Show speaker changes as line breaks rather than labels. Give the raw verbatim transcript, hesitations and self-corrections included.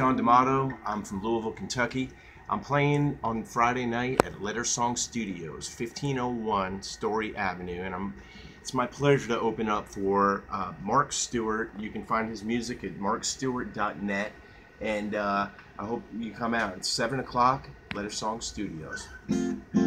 John D'Amato. I'm from Louisville, Kentucky. I'm playing on Friday night at Letter Song Studios, fifteen oh one Story Avenue, and I'm. It's my pleasure to open up for uh, Mark Stewart. You can find his music at mark stewart dot net, and uh, I hope you come out. It's seven o'clock, Letter Song Studios.